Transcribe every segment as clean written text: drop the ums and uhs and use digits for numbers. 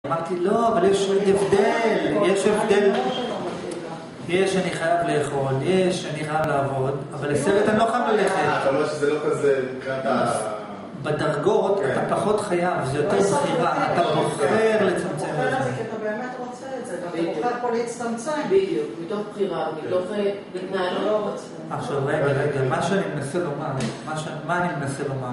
אמרתי, לא, אבל יש הבדל, יש הבדל. יש, אני חייב לאכול, יש, אני חייב לעבוד, אבל לסרט אני לא חייב ללכת. אתה אומר שזה לא כזה מבחינת ה... בדרגות אתה פחות חייב, זה יותר בחירה, אתה בוחר לצמצם את זה. כי אתה באמת רוצה את זה, אתה בוחר פה להצטמצם. בדיוק, מתוך בחירה, מתוך התנהלות. עכשיו רגע, מה שאני מנסה לומר, מה אני מנסה לומר?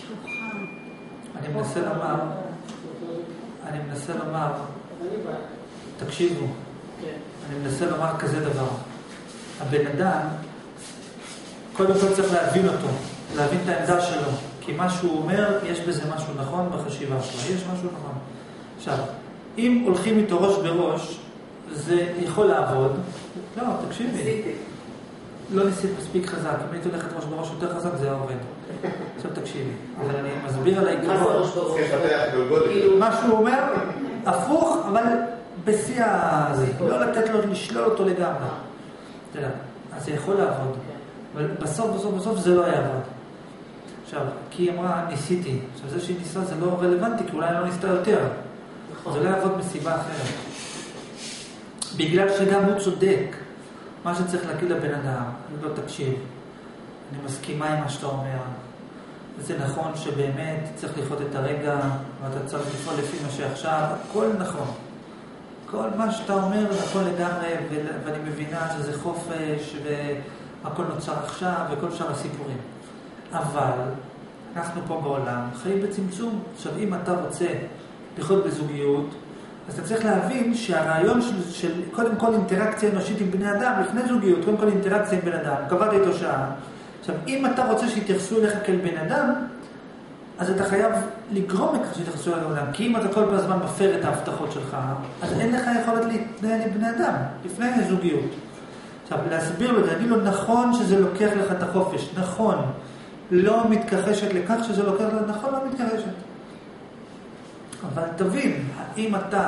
אני מנסה לומר, תקשיבו, אני מנסה לומר כזה דבר. הבן אדם, קודם כל צריך להבין אותו, להבין את העמדה שלו. כי מה שהוא אומר, יש בזה משהו נכון בחשיבה שלו. יש משהו נכון. עכשיו, אם הולכים איתו ראש בראש, זה יכול לעבוד. לא, תקשיבי. לא ניסית מספיק חזק. אם היית הולכת ראש בראש יותר חזק, זה עובד. עכשיו תקשיבי. אבל אני מסביר על העיקרון. מה שהוא אומר, הפוך, אבל בשיא הזה. לא לתת לו, לשלול אותו לגמרי. תראה, אז זה יכול לעבוד. אבל בסוף זה לא יעבוד. עכשיו, כי היא אמרה, ניסיתי. עכשיו, זה שהיא ניסה זה לא רלוונטי, כי אולי לא ניסתה יותר. זה לא יעבוד מסיבה אחרת. בגלל שגם הוא צודק. מה שצריך להגיד לבן אדם, לא תקשיב. אני מסכימה עם מה שאתה אומר. וזה נכון שבאמת צריך לחיות את הרגע, ואתה צריך לפעול לפי מה שעכשיו. הכל נכון. כל מה שאתה אומר, הכל לגמרי, ואני מבינה שזה חופש, והכל נוצר עכשיו, וכל שאר הסיפורים. אבל אנחנו פה בעולם חיים בצמצום. עכשיו, אם אתה רוצה לחיות בזוגיות, אז אתה צריך להבין שהרעיון של קודם כל אינטראקציה אנושית עם בני אדם, לפני זוגיות, קודם כל אינטראקציה עם בן אדם, קבעת איתו שעה. עכשיו, אם אתה רוצה שיתייחסו אליך כאל בן אדם, אז אתה חייב לגרום לכך שיתייחסו אליך אדם. כי אם אתה כל הזמן מפר את ההבטחות שלך, אז אין לך יכולת להתנהל עם בני אדם, לפני זוגיות. עכשיו, להסביר לו, להגיד לו, נכון שזה לוקח לך את החופש, נכון. לא מתכחשת לכך שזה לוקח לך, נכון, לא מתכחשת. אבל תבין, האם אתה,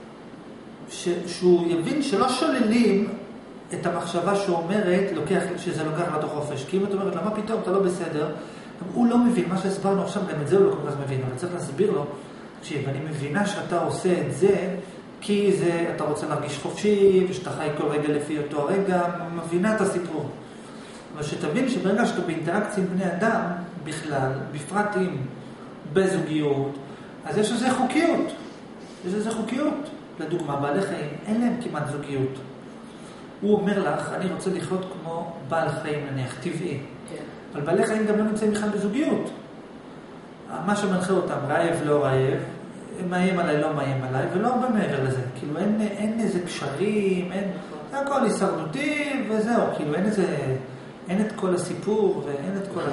שהוא יבין שלא שוללים את המחשבה שאומרת שזה לוקח לך את החופש. כי אם את אומרת, למה פתאום אתה לא בסדר, הוא לא מבין, מה שהסברנו עכשיו, גם את זה הוא לא כל כך מבין, אבל צריך להסביר לו, תקשיב, אני מבינה שאתה עושה את זה, כי אתה רוצה להרגיש חופשי, ושאתה חי כל רגע לפי אותו רגע, מבינה את הסיפור. אבל שתבין שברגע שאתה באינטראקציה עם בני אדם, בכלל, בפרט אם בזוגיות, אז יש לזה חוקיות. יש לזה חוקיות. לדוגמה, בעלי חיים, אין להם כמעט זוגיות. הוא אומר לך, אני רוצה לחיות כמו בעל חיים נניח, טבעי. כן. אבל בעלי חיים גם לא נמצאים בכלל בזוגיות. מה שמנחה אותם, רעב, לא רעב, מאיים עליי, לא מאיים עליי, ולא הרבה מעבר לזה. כאילו אין איזה קשרים, אין... זה הכל הישרדותי וזהו. כאילו אין את כל הסיפור ואין את כל...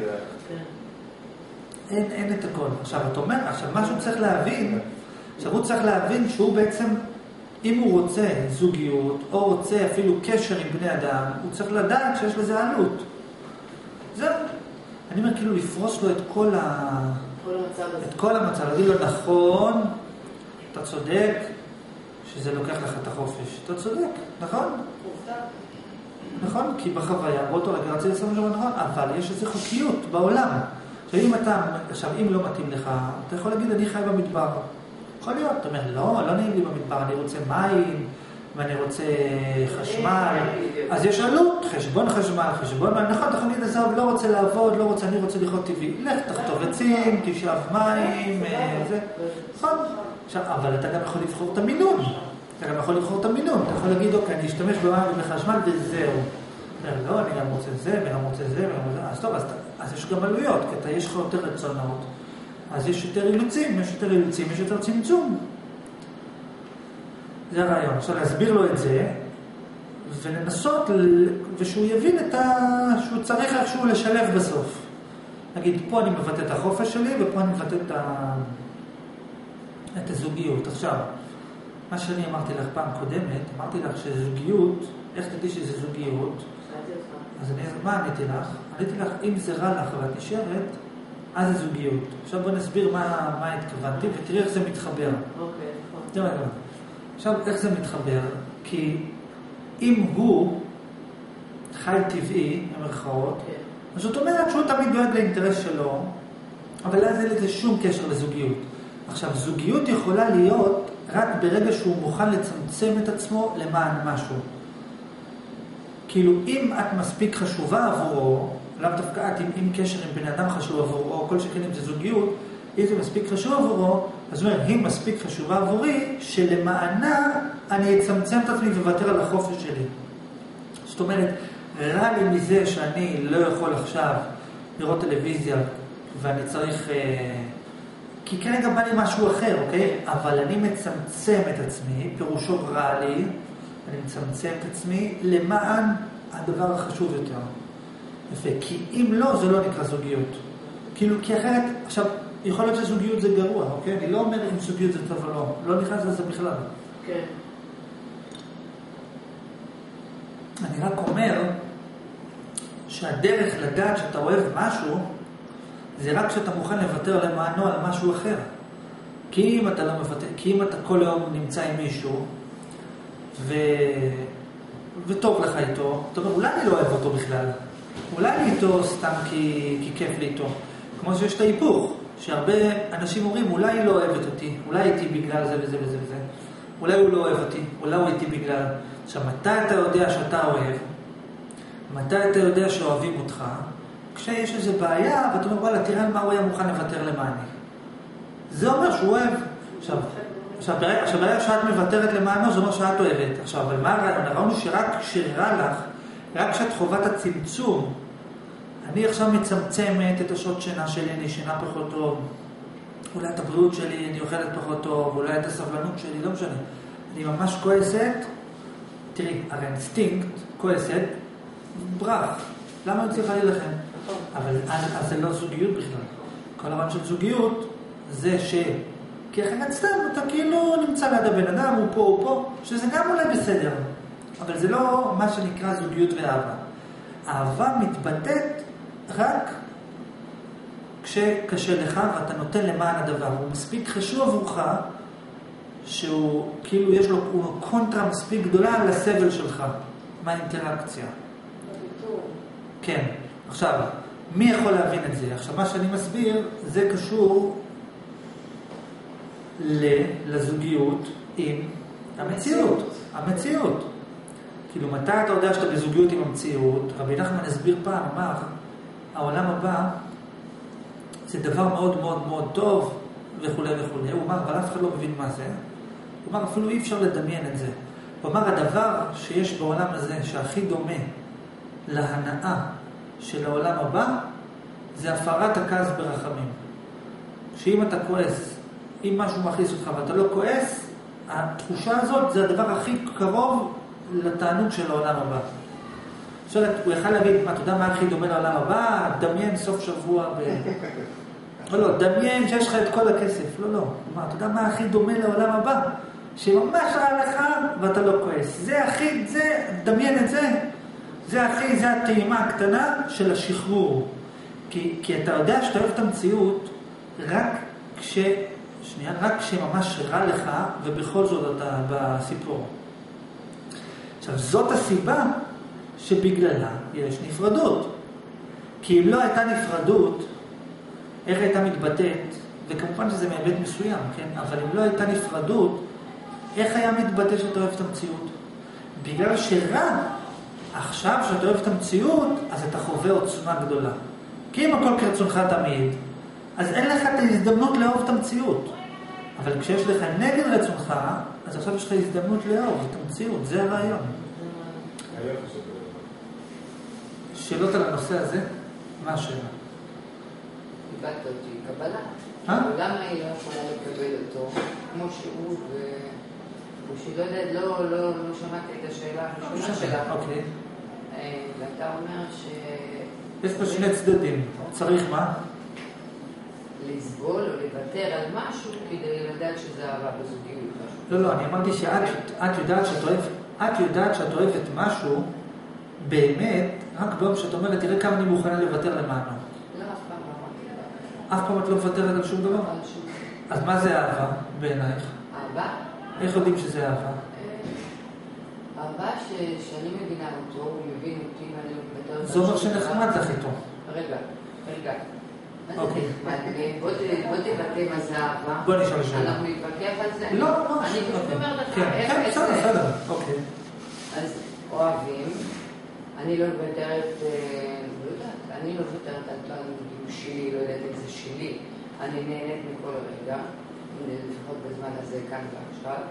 אין את הכל. עכשיו, את אומרת, מה שהוא צריך להבין, הוא צריך להבין שהוא בעצם, אם הוא רוצה זוגיות, או רוצה אפילו קשר עם בני אדם, הוא צריך לדעת שיש לזה עלות. זהו. אני אומר, כאילו, לפרוס לו את כל המצב. להגיד לו, נכון, אתה צודק, שזה לוקח לך את החופש. אתה צודק, נכון? נכון, כי בחוויה, באותו רגע רציתי לסיים שם נכון, אבל יש איזו חוקיות בעולם. עכשיו, אם לא מתאים לך, אתה יכול להגיד, אני חי במדבר. יכול להיות, אתה אומר, לא נעים לי במדבר, אני רוצה מים, ואני רוצה חשמל. אז יש עלות, חשבון חשמל, נכון, אתה יכול להגיד, עזוב, לא רוצה לעבוד, אני רוצה לחיות טבעי. לך, תחטוב עצים, תשאב מים, זה. נכון. עכשיו, אבל אתה גם יכול לבחור את המינון. אתה יכול להגיד, אוקיי, אני אשתמש במים ובחשמל וזהו. לא, אני גם רוצה זה, וגם רוצה זה, וגם רוצה... אז טוב, אז יש גם עלויות, כי יש לך יותר רצונות, אז יש יותר אילוצים, יש יותר צמצום. זה הרעיון. עכשיו להסביר לו את זה, ולנסות, ושהוא יבין שהוא צריך איכשהו לשלב בסוף. נגיד, פה אני מבטא את החופש שלי, ופה אני מבטא את הזוגיות. עכשיו, מה שאני אמרתי לך פעם קודמת, אמרתי לך שזוגיות, איך תדעי שזה זוגיות? אז מה עניתי לך? עניתי לך, אם זה רע לך ואת נשארת, אז זה זוגיות. עכשיו בוא נסביר מה התכוונתי, ותראי איך זה מתחבר. אוקיי. עכשיו, איך זה מתחבר? כי אם הוא חי טבעי, במרכאות, אז זאת אומרת שהוא תמיד דואג לאינטרס שלו, אבל אז אין לזה שום קשר לזוגיות. עכשיו, זוגיות יכולה להיות רק ברגע שהוא מוכן לצמצם את עצמו למען משהו. כאילו, אם את מספיק חשובה עבורו, לאו דווקא את, אם קשר עם בן אדם חשוב עבורו, כל שכן אם זה זוגיות, אם זה מספיק חשוב עבורו, אז הוא אומר, היא מספיק חשובה עבורי, שלמענה אני אצמצם את עצמי וותר על החופש שלי. זאת אומרת, רע לי מזה שאני לא יכול עכשיו לראות טלוויזיה, ואני צריך... כי כרגע בא לי משהו אחר, אוקיי? אבל אני מצמצם את עצמי, פירושו רע לי, אני מצמצם את עצמי למען הדבר החשוב יותר. יפה, כי אם לא, זה לא נקרא זוגיות. כאילו, כי אחרת, עכשיו, יכול להיות שזוגיות זה גרוע, אוקיי? אני לא אומר אם זוגיות זה טוב או לא. לא נכנס לזה בכלל. כן. אני רק אומר שהדרך לדעת שאתה אוהב משהו, זה רק כשאתה מוכן לוותר למענו על משהו אחר. כי אם אתה לא מוותר, כי אם אתה כל יום נמצא עם מישהו, וטוב לך איתו, אתה אומר, אולי אני לא אוהב אותו בכלל. אולי אני איתו סתם כי כיף לי איתו. כמו שיש את ההיפוך, שהרבה אנשים אומרים, אולי היא לא אוהבת אותי, אולי איתי בגלל זה וזה וזה וזה. אולי הוא לא אוהב אותי, אולי הוא איתי בגלל... עכשיו, מתי אתה יודע שאתה אוהב? מתי אתה יודע שאוהבים אותך? כשיש איזו בעיה, ואתה אומר, וואלה, תראה על מה הוא היה מוכן לוותר למעני. זה אומר שהוא אוהב. עכשיו, ברגע שאת מוותרת למענו, זה אומר שאת אוהבת. עכשיו, אבל מה הרעיון? הרעיון הוא שרק כשרע לך, רק כשאת חובת הצמצום, אני עכשיו מצמצמת את השעות שינה שלי, אני שינה פחות טוב, אולי את הבריאות שלי, אני אוכלת פחות טוב, אולי את הסבלנות שלי, לא משנה. אני ממש כועסת, תראי, הרי אינסטינקט, כועסת, ברח. למה אני צריכה להילחם? אבל אז זה לא זוגיות בכלל. כל הרעיון של זוגיות זה כי אחרת סתם, אתה כאילו נמצא ליד הבן אדם, הוא פה, שזה גם אולי בסדר. אבל זה לא מה שנקרא זוגיות ואהבה. אהבה מתבטאת רק כשקשה לך ואתה נותן למען הדבר. הוא מספיק חשוב עבורך, שהוא כאילו יש לו קונטרה מספיק גדולה לסבל שלך. מה האינטראקציה? כן. עכשיו, מי יכול להבין את זה? עכשיו, מה שאני מסביר, זה קשור לזוגיות עם המציאות. כאילו, מתי אתה יודע שאתה בזוגיות עם המציאות? רבי נחמן הסביר פעם, אמר, העולם הבא זה דבר מאוד מאוד מאוד טוב וכו' וכו'. הוא אמר, אבל אף אחד לא מבין מה זה. הוא אמר, אפילו אי אפשר לדמיין את זה. הוא אמר, הדבר שיש בעולם הזה שהכי דומה להנאה של העולם הבא, זה הפרת הכעס ברחמים. שאם אתה כועס, אם משהו מכעיס אותך ואתה לא כועס, התחושה הזאת זה הדבר הכי קרוב לתענוג של העולם הבא. עכשיו, הוא יכל להגיד, אתה יודע מה הכי דומה לעולם הבא? דמיין סוף שבוע לא, דמיין שיש לך את כל הכסף. לא. אתה יודע מה הכי דומה לעולם הבא? שממש רע לך ואתה לא כועס. דמיין את זה. זה הטעימה הקטנה של השחרור. כי אתה יודע שאתה אוהב את המציאות רק כשממש רע לך, ובכל זאת אתה בסיפור. עכשיו, זאת הסיבה שבגללה יש נפרדות. כי אם לא הייתה נפרדות, איך הייתה מתבטאת? וכמובן שזה מהיבט מסוים, כן? אבל אם לא הייתה נפרדות, איך היה מתבטא שאתה אוהב את המציאות? בגלל שרע, עכשיו שאתה אוהב את המציאות, אז אתה חווה עוצמה גדולה. כי אם הכל כרצונך תמיד, אז אין לך את ההזדמנות לאהוב את המציאות. אבל כשיש לך נגד רצונך, אז עכשיו יש לך הזדמנות לאהוב את המציאות. זה הרעיון. שאלות על הנושא הזה? מה השאלה? קיבלת אותי, קבלה. למה היא לא יכולה לקבל אותו כמו שהוא, ושהיא לא יודעת, לא שמעתי את השאלה הראשונה שלה. אוקיי. ואתה אומר יש פה שני צדדים. צריך מה? לסבול או לוותר על משהו כדי לדעת שזה אהבה בזוגיות. לא, אני אמרתי שאת יודעת שאת אוהבת משהו באמת, רק ביום שאת אומרת, תראה כמה אני מוכנה לוותר למענו. לא, אף פעם לא אמרתי. אף פעם את לא מוותרת על שום דבר? על שום דבר. אז מה זה אהבה בעינייך? אהבה? איך יודעים שזה אהבה? אהבה שאני מבינה אותו, הוא מבין אותי ואני לא מוותר. זה אומר שנחמד לך איתו. רגע. אוקיי. בוא תבטא מה זה אהבה. בוא נשאל שאלה. אנחנו נתווכח על זה? לא, לא. אני פשוט אומרת לך, כן, בסדר, אוקיי. אז אוהבים, אני לא מוותרת, לא יודעת, אני לא מוותרת על פעם שלי, לא יודעת אם זה שלי. אני נהנית מכל רגע, לפחות בזמן הזה, כאן ועכשיו,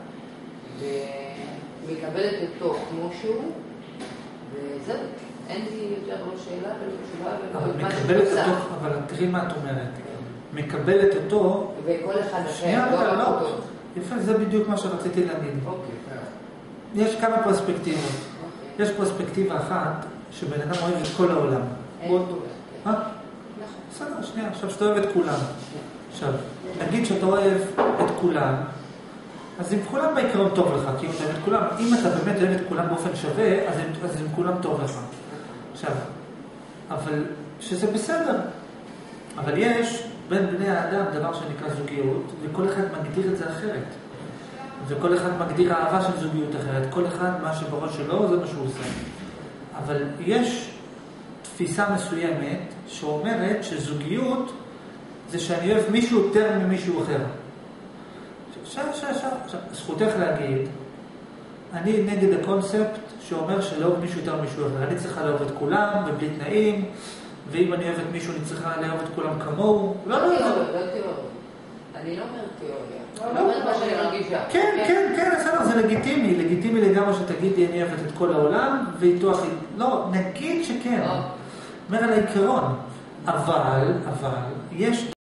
ומקבלת אותו כמו שהוא, וזהו. אין לי יותר לא שאלה ולא תשובה ולא מה שתוצא. אבל תראי מה את אומרת. מקבלת אותו... וכל אחד אחר, שנייה, לא אותו. יפה, זה בדיוק מה שרציתי להגיד. אוקיי. יש כמה פרספקטיבות. יש פרספקטיבה אחת שבן אדם אוהב את כל העולם. אין כולם. בסדר, שנייה, עכשיו שאתה אוהב את כולם. עכשיו, נגיד שאתה אוהב את כולם, אז אם כולם בעיקרון טוב לך, כי אם אתה אוהב את כולם, אם אתה באמת אוהב את כולם באופן שווה, אז אם כולם טוב לך. עכשיו, אבל שזה בסדר. אבל יש בין בני האדם דבר שנקרא זוגיות, וכל אחד מגדיר את זה אחרת. וכל אחד מגדיר אהבה של זוגיות אחרת. כל אחד, מה שבראש שלו, זה מה שהוא עושה. אבל יש תפיסה מסוימת שאומרת שזוגיות זה שאני אוהב מישהו יותר ממישהו אחר. עכשיו, זכותך להגיד, אני נגד הקונספט שאומר שלאהוב מישהו יותר ממישהו אחר. אני צריכה לאהוב את כולם ובלי תנאים, ואם אני אוהבת מישהו אני צריכה לאהוב את כולם כמוהו. לא תיאוריה. אני לא אומרת תיאוריה. לא אומרת מה שאני מרגישה. כן, בסדר, זה לגיטימי. לגיטימי לגמרי שתגידי אני אוהבת את כל העולם, ואיתו הכי... לא, נגיד שכן. אומר על העיקרון. אבל, יש...